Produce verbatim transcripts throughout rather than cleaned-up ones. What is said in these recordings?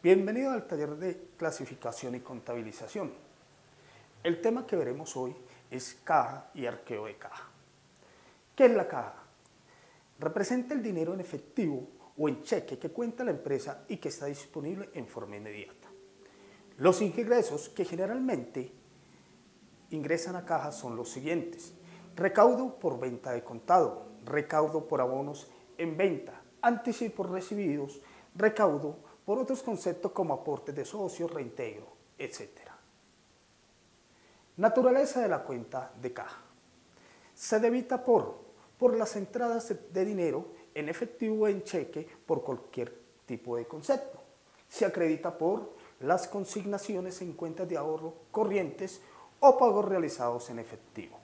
Bienvenido al taller de clasificación y contabilización. El tema que veremos hoy es caja y arqueo de caja. ¿Qué es la caja? Representa el dinero en efectivo o en cheque que cuenta la empresa y que está disponible en forma inmediata. Los ingresos que generalmente ingresan a caja son los siguientes: recaudo por venta de contado, recaudo por abonos en venta, anticipos recibidos, recaudo por otros conceptos como aportes de socios, reintegro, etcétera. Naturaleza de la cuenta de caja. Se debita por, por las entradas de dinero en efectivo o en cheque por cualquier tipo de concepto. Se acredita por las consignaciones en cuentas de ahorro corrientes o pagos realizados en efectivo.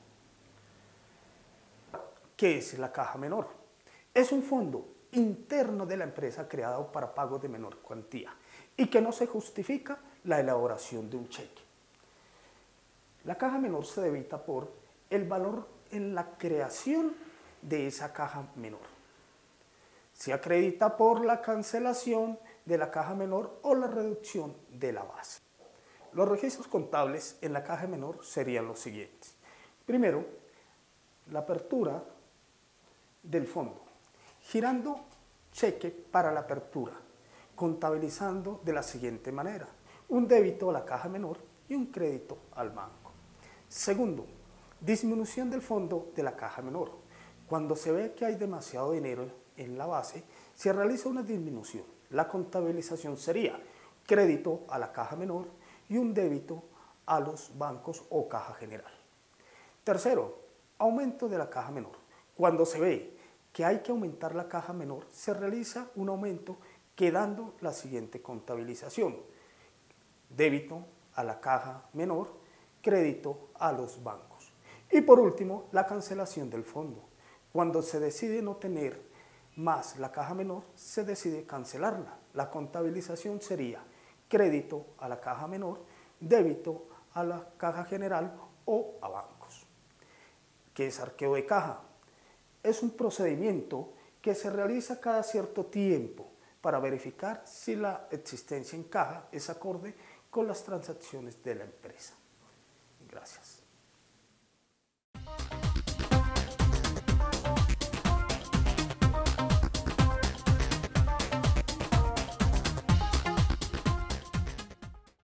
¿Qué es la caja menor? Es un fondo interno de la empresa creado para pagos de menor cuantía y que no se justifica la elaboración de un cheque. La caja menor se debita por el valor en la creación de esa caja menor. Se acredita por la cancelación de la caja menor o la reducción de la base. Los registros contables en la caja menor serían los siguientes. Primero, la apertura del fondo, girando cheque para la apertura, contabilizando de la siguiente manera: un débito a la caja menor y un crédito al banco. Segundo, disminución del fondo de la caja menor. Cuando se ve que hay demasiado dinero en la base, se realiza una disminución. La contabilización sería crédito a la caja menor y un débito a los bancos o caja general. Tercero, aumento de la caja menor. Cuando se ve que hay que aumentar la caja menor, se realiza un aumento quedando la siguiente contabilización: débito a la caja menor, crédito a los bancos. Y por último, la cancelación del fondo. Cuando se decide no tener más la caja menor, se decide cancelarla. La contabilización sería crédito a la caja menor, débito a la caja general o a bancos. ¿Qué es arqueo de caja? Es un procedimiento que se realiza cada cierto tiempo para verificar si la existencia en caja es acorde con las transacciones de la empresa. Gracias.